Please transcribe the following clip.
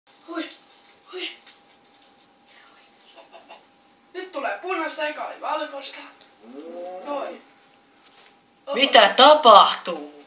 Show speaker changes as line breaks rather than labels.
Hui. Nyt tulee punaista, eka oli valkoista. Noin.
Mitä tapahtuu?